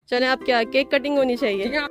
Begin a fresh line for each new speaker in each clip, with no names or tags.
चले आप क्या केक कटिंग होनी चाहिए।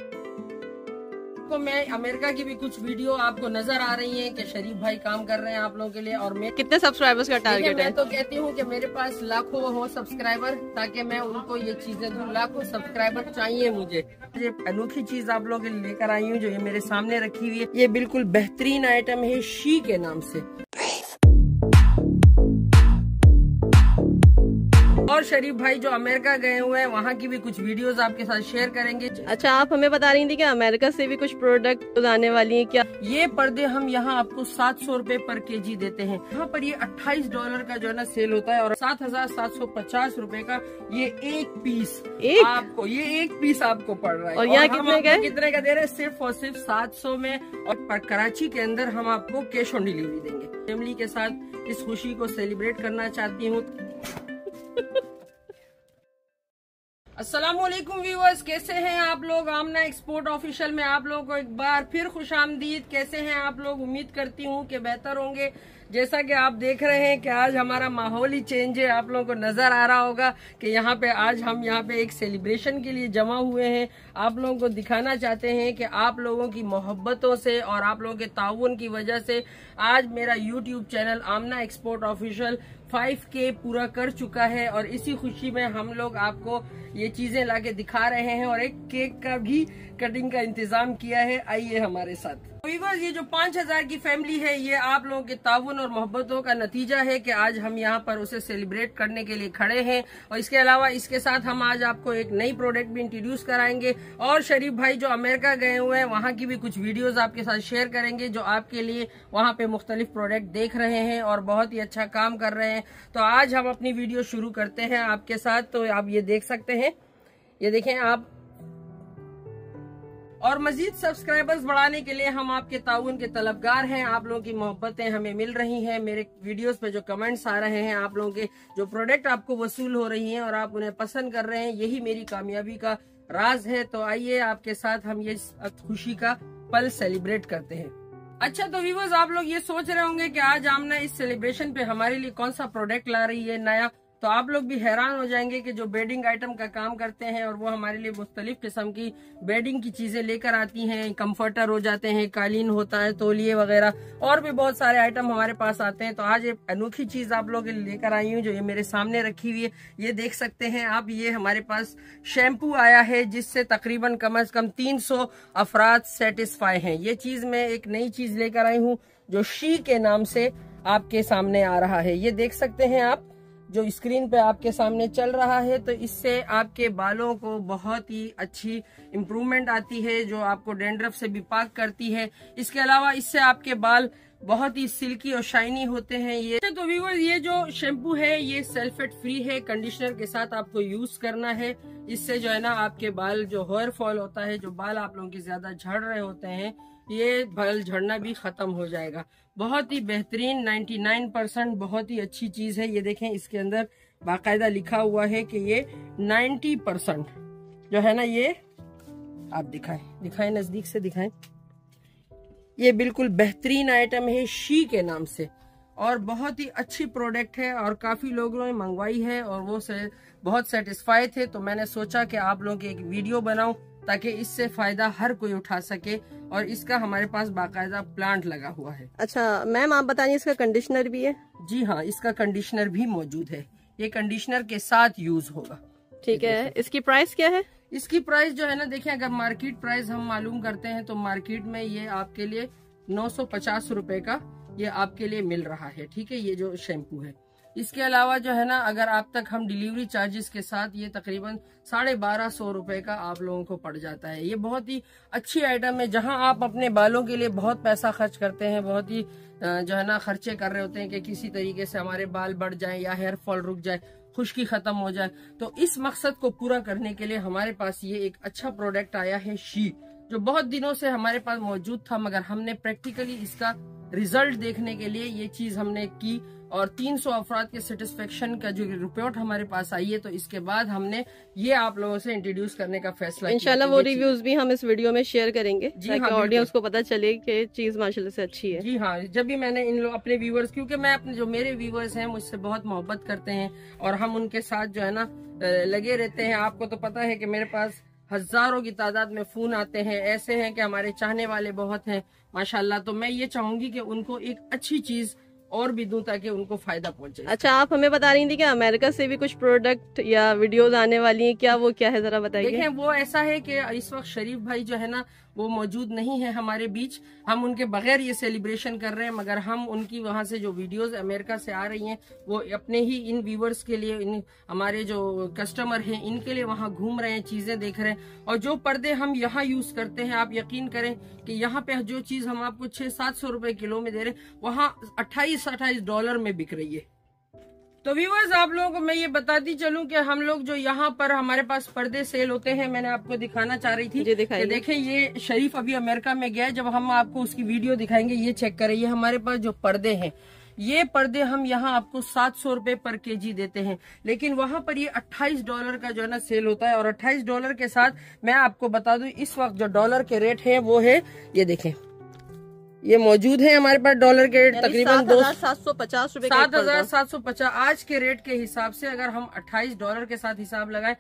तो मैं अमेरिका की भी कुछ वीडियो आपको नजर आ रही हैं कि शरीफ भाई काम कर रहे हैं आप लोगों के लिए। और मैं
कितने सब्सक्राइबर्स का टारगेट है?
मैं तो कहती हूँ कि मेरे पास लाखों हो सब्सक्राइबर, ताकि मैं उनको ये चीजें दूँ। लाखों सब्सक्राइबर चाहिए मुझे। ये अनोखी चीज आप लोगों के लिए लेकर आई हूँ जो ये मेरे सामने रखी हुई है। ये बिल्कुल बेहतरीन आइटम है शी के नाम से। और शरीफ भाई जो अमेरिका गए हुए हैं वहाँ की भी कुछ वीडियोस आपके साथ शेयर करेंगे।
अच्छा, आप हमें बता रही थी कि अमेरिका से भी कुछ प्रोडक्ट आने वाली हैं क्या?
ये पर्दे हम यहाँ आपको 700 रुपए पर केजी देते हैं। यहाँ पर ये $28 का जो है ना सेल होता है और 7,750 रुपए का ये एक पीस आपको, ये एक पीस आपको पड़ रहा है।
और यहाँ
कितने का दे रहे हैं? सिर्फ और सिर्फ 700 में। और कराची के अंदर हम आपको कैश ऑन डिलीवरी देंगे। फैमिली के साथ इस खुशी को सेलिब्रेट करना चाहती हूँ। अस्सलामुअलैकुम व्यूअर्स, कैसे हैं आप लोग? आमना एक्सपोर्ट ऑफिशियल में आप लोगों को एक बार फिर खुशामदीद। कैसे हैं आप लोग? उम्मीद करती हूँ कि बेहतर होंगे। जैसा कि आप देख रहे हैं कि आज हमारा माहौल ही चेंज है। आप लोगों को नजर आ रहा होगा कि यहाँ पे आज हम यहाँ पे एक सेलिब्रेशन के लिए जमा हुए हैं। आप लोगों को दिखाना चाहते हैं कि आप लोगों की मोहब्बतों से और आप लोगों के ताउन की वजह से आज मेरा YouTube channel Amna export official 5K पूरा कर चुका है। और इसी खुशी में हम लोग आपको ये चीजें लाके दिखा रहे हैं और एक केक का भी कटिंग का इंतजाम किया है। आइए हमारे साथ। ये जो 5000 की फैमिली है, ये आप लोगों के ताउन और मोहब्बतों का नतीजा है कि आज हम यहाँ पर उसे सेलिब्रेट करने के लिए खड़े हैं। और इसके अलावा इसके साथ हम आज आपको एक नई प्रोडक्ट भी इंट्रोड्यूस कराएंगे। और शरीफ भाई जो अमेरिका गए हुए हैं वहाँ की भी कुछ वीडियोस आपके साथ शेयर करेंगे जो आपके लिए वहाँ पे मुख्तलिफ प्रोडक्ट देख रहे हैं और बहुत ही अच्छा काम कर रहे हैं। तो आज हम अपनी वीडियो शुरू करते हैं आपके साथ। तो आप ये देख सकते हैं, ये देखें आप। और मजीद सब्सक्राइबर्स बढ़ाने के लिए हम आपके ताउन के तलबगार हैं। आप लोगों की मोहब्बतें हमें मिल रही हैं। मेरे वीडियोस पे जो कमेंट्स आ रहे हैं, आप लोगों के जो प्रोडक्ट आपको वसूल हो रही हैं और आप उन्हें पसंद कर रहे हैं, यही मेरी कामयाबी का राज है। तो आइए आपके साथ हम ये खुशी का पल सेलिब्रेट करते हैं। अच्छा, तो व्यूअर्स आप लोग ये सोच रहे होंगे कि आज आमना इस सेलिब्रेशन पे हमारे लिए कौन सा प्रोडक्ट ला रही है नया। तो आप लोग भी हैरान हो जाएंगे कि जो बेडिंग आइटम का काम करते हैं और वो हमारे लिए मुख्तलिफ किस्म की बेडिंग की चीजें लेकर आती हैं। कंफर्टर हो जाते हैं, कालीन होता है, तौलिए वगैरह और भी बहुत सारे आइटम हमारे पास आते हैं। तो आज एक अनोखी चीज आप लोगों के लिए लेकर आई हूँ जो ये मेरे सामने रखी हुई है। ये देख सकते हैं आप, ये हमारे पास शैम्पू आया है जिससे तकरीबन कम से कम 300 अफराद सेटिस्फाई हैं। ये चीज मैं एक नई चीज लेकर आई हूँ जो शी के नाम से आपके सामने आ रहा है। ये देख सकते हैं आप, जो स्क्रीन पे आपके सामने चल रहा है। तो इससे आपके बालों को बहुत ही अच्छी इम्प्रूवमेंट आती है जो आपको डैंड्रफ से भी पाक करती है। इसके अलावा इससे आपके बाल बहुत ही सिल्की और शाइनी होते हैं। ये तो व्यूअर्स, ये जो शैम्पू है ये सल्फेट फ्री है। कंडीशनर के साथ आपको यूज करना है। इससे जो है ना आपके बाल जो हेयर फॉल होता है, जो बाल आप लोगों के ज्यादा झड़ रहे होते हैं, ये बाल झड़ना भी खत्म हो जाएगा। बहुत ही बेहतरीन 99% बहुत ही अच्छी चीज है। ये देखें, इसके अंदर बाकायदा लिखा हुआ है कि ये 90% जो है ना, ये आप दिखाएं नजदीक से दिखाएं। ये बिल्कुल बेहतरीन आइटम है शी के नाम से और बहुत ही अच्छी प्रोडक्ट है और काफी लोगों ने मंगवाई है और वो बहुत सेटिस्फाई थे। तो मैंने सोचा कि आप लोगों की एक वीडियो बनाऊं ताकि इससे फायदा हर कोई उठा सके। और इसका हमारे पास बाकायदा प्लांट लगा हुआ है।
अच्छा मैम, आप बताइए इसका कंडीशनर भी है?
जी हाँ, इसका कंडीशनर भी मौजूद है। ये कंडीशनर के साथ यूज होगा।
ठीक है, इसकी प्राइस क्या है?
इसकी प्राइस जो है ना, देखिए, अगर मार्केट प्राइस हम मालूम करते हैं तो मार्केट में ये आपके लिए 950 रुपए का ये आपके लिए मिल रहा है। ठीक है, ये जो शैम्पू है। इसके अलावा जो है ना, अगर आप तक हम डिलीवरी चार्जेस के साथ ये तकरीबन 1250 रुपए का आप लोगों को पड़ जाता है। ये बहुत ही अच्छी आइटम है। जहां आप अपने बालों के लिए बहुत पैसा खर्च करते हैं, बहुत ही जो है ना खर्चे कर रहे होते हैं कि किसी तरीके से हमारे बाल बढ़ जाए या हेयर फॉल रुक जाए, खुश्की खत्म हो जाए, तो इस मकसद को पूरा करने के लिए हमारे पास ये एक अच्छा प्रोडक्ट आया है शी, जो बहुत दिनों से हमारे पास मौजूद था, मगर हमने प्रैक्टिकली इसका रिजल्ट देखने के लिए ये चीज हमने की और 300 अफराद के सेटिस्फेक्शन का जो रिपोर्ट हमारे पास आई है, तो इसके बाद हमने ये आप लोगों से इंट्रोड्यूस करने का फैसला किया।
इंशाल्लाह वो रिव्यूज भी हम इस वीडियो में शेयर करेंगे ताकि ऑडियंस को पता चले कि चीज माशाल्लाह से अच्छी है।
जी हाँ, जब भी मैंने इन लोग अपने व्यूवर्स, क्योंकि मैं अपने जो मेरे व्यूवर्स हैं मुझसे बहुत मोहब्बत करते हैं और हम उनके साथ जो है ना लगे रहते हैं। आपको तो पता है कि मेरे पास हजारों की तादाद में फोन आते हैं, ऐसे हैं कि हमारे चाहने वाले बहुत हैं माशाल्लाह। तो मैं ये चाहूंगी कि उनको एक अच्छी चीज और भी दूं ताकि उनको फायदा पहुंचे।
अच्छा, आप हमें बता रही थी कि अमेरिका से भी कुछ प्रोडक्ट या वीडियोस आने वाली हैं, क्या वो क्या है, जरा बताइए।
देखें, वो ऐसा है कि इस वक्त शरीफ भाई जो है ना वो मौजूद नहीं है हमारे बीच। हम उनके बगैर ये सेलिब्रेशन कर रहे हैं, मगर हम उनकी वहां से जो वीडियोस अमेरिका से आ रही हैं वो अपने ही इन व्यूवर्स के लिए, इन हमारे जो कस्टमर हैं इनके लिए वहां घूम रहे हैं, चीजें देख रहे हैं। और जो पर्दे हम यहाँ यूज करते हैं, आप यकीन करें कि यहाँ पे जो चीज हम आपको 600-700 रुपए किलो में दे रहे हैं, वहाँ $28-28 में बिक रही है। तो व्यूअर्स, आप लोगों को मैं ये बताती चलूं कि हम लोग जो यहाँ पर हमारे पास पर्दे सेल होते हैं, मैंने आपको दिखाना चाह रही थी कि देखें ये शरीफ अभी अमेरिका में गया है। जब हम आपको उसकी वीडियो दिखाएंगे, ये चेक करें, ये हमारे पास जो पर्दे हैं, ये पर्दे हम यहाँ आपको 700 रुपए पर केजी देते हैं, लेकिन वहां पर ये $28 का जो है ना सेल होता है। और $28 के साथ मैं आपको बता दूं इस वक्त जो डॉलर के रेट है वो है, ये देखें, ये मौजूद है हमारे पास डॉलर के रेट तकरीबन
750 रुपए,
7,750 आज के रेट के हिसाब से। अगर हम $28 के साथ हिसाब लगाएं,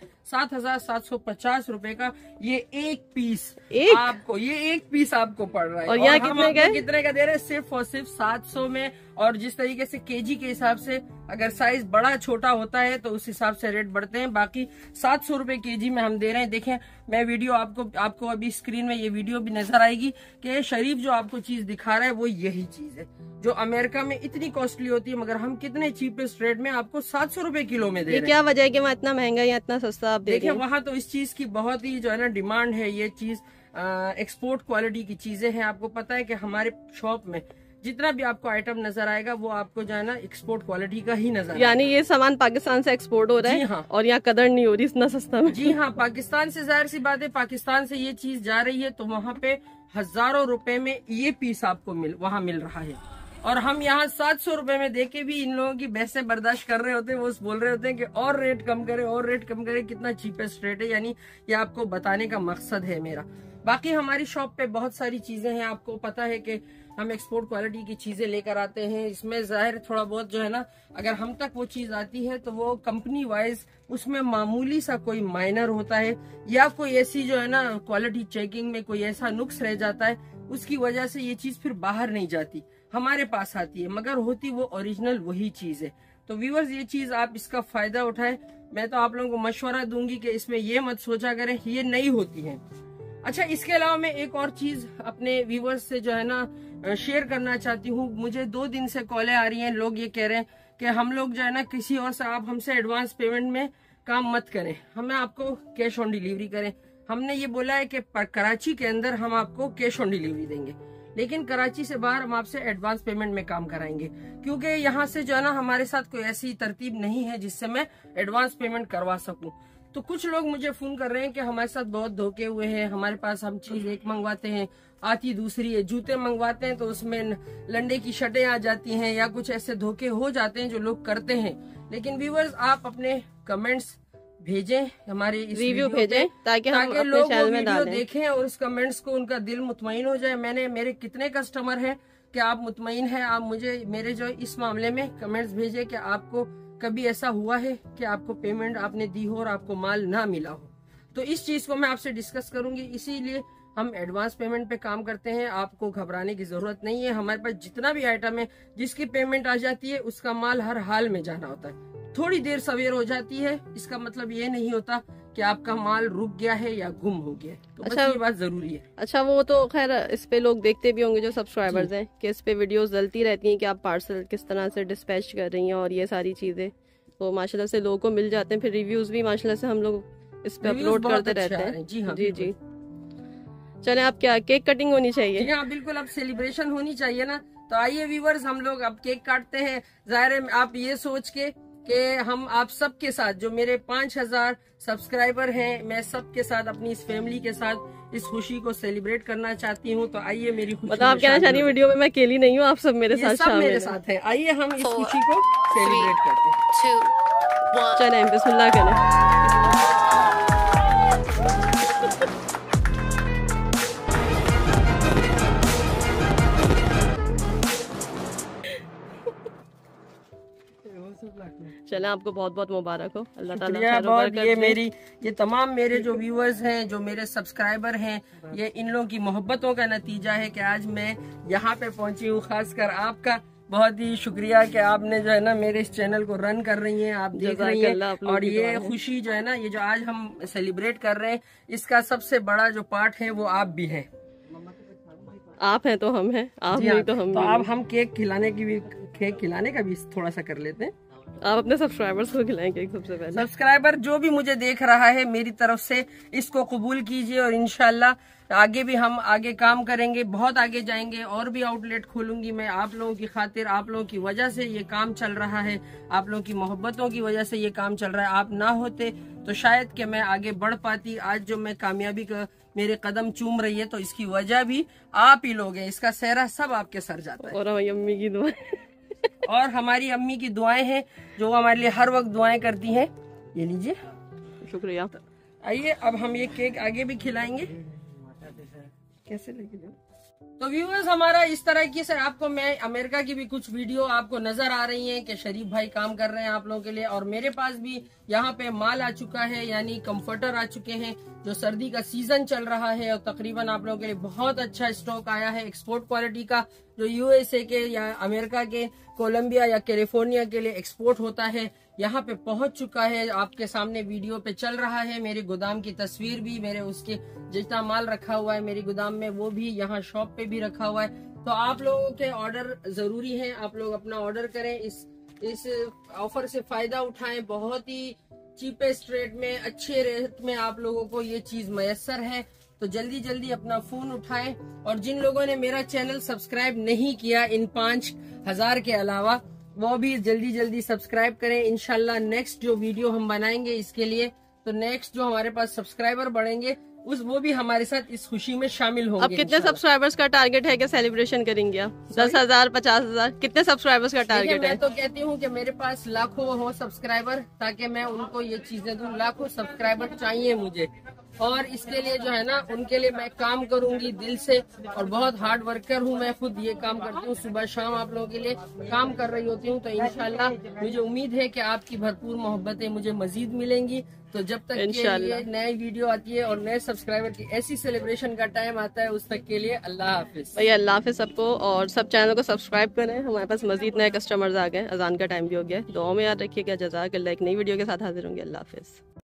7,750 रुपए का ये एक पीस आपको, ये एक पीस आपको पड़ रहा है।
और यहाँ कितने
का दे रहे हैं? सिर्फ और सिर्फ 700 में। और जिस तरीके से केजी के हिसाब से अगर साइज बड़ा छोटा होता है तो उस हिसाब से रेट बढ़ते हैं। बाकी 700 रुपए केजी में हम दे रहे हैं। देखें, मैं वीडियो आपको अभी स्क्रीन में ये वीडियो भी नजर आएगी कि शरीफ जो आपको चीज दिखा रहा है वो यही चीज है जो अमेरिका में इतनी कॉस्टली होती है, मगर हम कितने चीपेस्ट रेट में आपको 700 रुपए किलो में दे रहे हैं।
क्या वजह है कि वहाँ इतना महंगा या इतना सस्ता आप दे रहे हैं?
देखिए, वहाँ तो इस चीज की बहुत ही जो है ना डिमांड है। ये चीज एक्सपोर्ट क्वालिटी की चीजें हैं। आपको पता है कि हमारे शॉप में जितना भी आपको आइटम नजर आएगा वो आपको जो है ना एक्सपोर्ट क्वालिटी का ही नजर आएगा।
यानी ये सामान पाकिस्तान से एक्सपोर्ट हो रहा है।
जी हाँ।
और यहाँ कदर नहीं हो रही इतना सस्ता में।
जी हाँ, पाकिस्तान से, जाहिर सी बात है, पाकिस्तान से ये चीज जा रही है तो वहाँ पे हजारों रुपए में ये पीस आपको वहाँ मिल रहा है। और हम यहाँ 700 रुपए में देके भी इन लोगों की बहसें बर्दाश्त कर रहे होते हैं। वो बोल रहे होते हैं कि और रेट कम करे, और रेट कम करे, कितना चीपेस्ट रेट है। यानी ये आपको बताने का मकसद है मेरा। बाकी हमारी शॉप पे बहुत सारी चीजें हैं। आपको पता है कि हम एक्सपोर्ट क्वालिटी की चीजें लेकर आते हैं। इसमें जाहिर थोड़ा बहुत जो है ना, अगर हम तक वो चीज आती है तो वो कंपनी वाइज उसमें मामूली सा कोई माइनर होता है या कोई ऐसी जो है ना क्वालिटी चेकिंग में कोई ऐसा नुक्स रह जाता है, उसकी वजह से ये चीज फिर बाहर नहीं जाती, हमारे पास आती है, मगर होती वो ओरिजिनल वही चीज है। तो व्यूअर्स, ये चीज आप इसका फायदा उठाएं। मैं तो आप लोगों को मशवरा दूंगी कि इसमें ये मत सोचा करें, ये नहीं होती है। अच्छा, इसके अलावा मैं एक और चीज अपने व्यूवर्स से जो है ना शेयर करना चाहती हूँ। मुझे 2 दिन से कॉलें आ रही हैं, लोग ये कह रहे हैं कि हम लोग जो है ना किसी और से, आप हमसे एडवांस पेमेंट में काम मत करें, हमें आपको कैश ऑन डिलीवरी करें। हमने ये बोला है कि कराची के अंदर हम आपको कैश ऑन डिलीवरी देंगे, लेकिन कराची से बाहर हम आपसे एडवांस पेमेंट में काम कराएंगे, क्योंकि यहाँ से जो है ना हमारे साथ कोई ऐसी तरतीब नहीं है जिससे मैं एडवांस पेमेंट करवा सकूं। तो कुछ लोग मुझे फोन कर रहे हैं कि हमारे साथ बहुत धोखे हुए हैं, हमारे पास हम चीज एक मंगवाते हैं आती दूसरी है, जूते मंगवाते हैं तो उसमें लंडे की शर्टें आ जाती हैं, या कुछ ऐसे धोखे हो जाते हैं जो लोग करते हैं। लेकिन व्यूअर्स, आप अपने कमेंट्स भेजें, हमारे इस
रिव्यू भेजें ताकि
लोग वो वीडियो देखें और उस कमेंट्स को उनका दिल मुतमईन हो जाए। मेरे कितने कस्टमर हैं कि आप मुतमईन हैं, आप मुझे मेरे जो इस मामले में कमेंट्स भेजें कि आपको कभी ऐसा हुआ है कि आपको पेमेंट आपने दी हो और आपको माल ना मिला हो। तो इस चीज को मैं आपसे डिस्कस करूंगी, इसीलिए हम एडवांस पेमेंट पे काम करते हैं। आपको घबराने की जरूरत नहीं है। हमारे पास जितना भी आइटम है जिसकी पेमेंट आ जाती है उसका माल हर हाल में जाना होता है। थोड़ी देर सवेर हो जाती है, इसका मतलब ये नहीं होता कि आपका माल रुक गया है या गुम हो गया है। तो अच्छा, ये बात जरूरी है।
अच्छा, वो तो खैर इस पे लोग देखते भी होंगे जो सब्सक्राइबर्स हैं कि इस पे वीडियोस डलती रहती हैं कि आप पार्सल किस तरह से डिस्पैच कर रही हैं और ये सारी चीजें, तो माशाल्लाह से लोगों को मिल जाते हैं। फिर रिव्यूज भी माशाल्लाह से हम लोग इस पे अपलोड करते रहते हैं।
जी हाँ,
जी। चले, आप क्या केक कटिंग होनी चाहिए?
जी हाँ, बिल्कुल, अब सेलिब्रेशन होनी चाहिए ना। तो आइए व्यूअर्स, हम लोग अब केक काटते हैं। जाहिर है आप ये सोच के कि हम आप सबके साथ, जो मेरे 5000 सब्सक्राइबर हैं, मैं सबके साथ अपनी इस फैमिली के साथ इस खुशी को सेलिब्रेट करना चाहती हूँ। तो आइए मेरी खुशी,
मतलब आप कहना चाह रही हैं वीडियो में मैं अकेली नहीं हूँ, आप सब मेरे साथ
सब मेरे साथ हैं। आइए हम इस खुशी को सेलिब्रेट करते हैं।
चलें बिस्मिल्लाह करें। चलें, आपको बहुत बहुत मुबारक हो, अल्लाह ताला खैर
बहुत। ये तमाम मेरे जो व्यूअर्स हैं, जो मेरे सब्सक्राइबर हैं, ये इन लोगों की मोहब्बतों का नतीजा है कि आज मैं यहाँ पे पहुंची हूँ। खासकर आपका बहुत ही शुक्रिया कि आपने जो है ना मेरे इस चैनल को रन कर रही हैं, आप देख रही हैं। और ये खुशी जो है ना, ये जो आज हम सेलिब्रेट कर रहे हैं, इसका सबसे बड़ा जो पार्ट है वो आप भी हैं।
आप हैं तो हम हैं, आप नहीं तो हम।
तो आप हम केक खिलाने का भी थोड़ा सा कर लेते हैं।
आप अपने सब्सक्राइबर्स को खिलाएं केक सबसे पहले।
सब्सक्राइबर जो भी मुझे देख रहा है, मेरी तरफ से इसको कबूल कीजिए और इंशाल्लाह आगे भी हम आगे काम करेंगे, बहुत आगे जाएंगे। और भी आउटलेट खोलूंगी मैं आप लोगों की खातिर। आप लोगों की वजह से ये काम चल रहा है, आप लोगों की मोहब्बतों की वजह से ये काम चल रहा है। आप ना होते तो शायद कि मैं आगे बढ़ पाती। आज जो मैं कामयाबी का मेरे कदम चूम रही है, तो इसकी वजह भी आप ही लोग हैं। इसका सेहरा सब आपके सर जाता है।
और हमारी अम्मी की दुआ
और हमारी अम्मी की दुआएं हैं, जो हमारे लिए हर वक्त दुआएं करती हैं। ये लीजिए,
शुक्रिया।
आइए अब हम ये केक आगे भी खिलाएंगे। कैसे लगे? तो व्यूअर्स, हमारा इस तरह की से आपको मैं अमेरिका की भी कुछ वीडियो आपको नजर आ रही हैं कि शरीफ भाई काम कर रहे हैं आप लोगों के लिए। और मेरे पास भी यहाँ पे माल आ चुका है, यानी कंफर्टर आ चुके हैं। जो सर्दी का सीजन चल रहा है और तकरीबन आप लोगों के लिए बहुत अच्छा स्टॉक आया है, एक्सपोर्ट क्वालिटी का, जो यूएसए के या अमेरिका के कोलंबिया या कैलिफोर्निया के लिए एक्सपोर्ट होता है, यहाँ पे पहुंच चुका है। आपके सामने वीडियो पे चल रहा है। मेरे गोदाम की तस्वीर भी, मेरे उसके जितना माल रखा हुआ है मेरी गोदाम में, वो भी यहाँ शॉप पे भी रखा हुआ है। तो आप लोगों के ऑर्डर जरूरी है, आप लोग अपना ऑर्डर करें, इस ऑफर से फायदा उठाएं। बहुत ही चीपेस्ट रेट में, अच्छे रेट में आप लोगों को ये चीज मयसर है। तो जल्दी जल्दी अपना फोन उठाएं। और जिन लोगों ने मेरा चैनल सब्सक्राइब नहीं किया, इन 5000 के अलावा, वो भी जल्दी जल्दी सब्सक्राइब करें। इंशाल्लाह नेक्स्ट जो वीडियो हम बनाएंगे इसके लिए, तो नेक्स्ट जो हमारे पास सब्सक्राइबर बढ़ेंगे वो भी हमारे साथ इस खुशी में शामिल होंगे।
अब कितने सब्सक्राइबर्स का टारगेट है कि सेलिब्रेशन करेंगे आप? 10,000, 50,000, कितने सब्सक्राइबर्स का टारगेट है?
मैं तो कहती हूँ कि मेरे पास लाखों हो सब्सक्राइबर, ताकि मैं उनको ये चीजें दूं। लाखों सब्सक्राइबर चाहिए मुझे, और इसके लिए जो है ना, उनके लिए मैं काम करूंगी दिल से। और बहुत हार्ड वर्कर हूँ, मैं खुद ये काम करती हूँ, सुबह शाम आप लोगों के लिए काम कर रही होती हूँ। तो इंशाल्लाह मुझे उम्मीद है कि आपकी भरपूर मोहब्बतें मुझे मजीद मिलेंगी। तो जब तक ये नई वीडियो आती है और नए सब्सक्राइबर की ऐसी सेलिब्रेशन का टाइम आता है, उस तक के लिए अल्लाह हाफिज।
भैया अल्लाह हाफिज सबको, और सब चैनल को सब्सक्राइब करें। हमारे पास मजीद नए कस्टमर्स आ गए, अजान का टाइम भी हो गया। दुआ में याद रखिएगा। जज़ाकल्लाह। एक नई वीडियो के साथ हाजिर होंगे। अल्लाह हाफिज।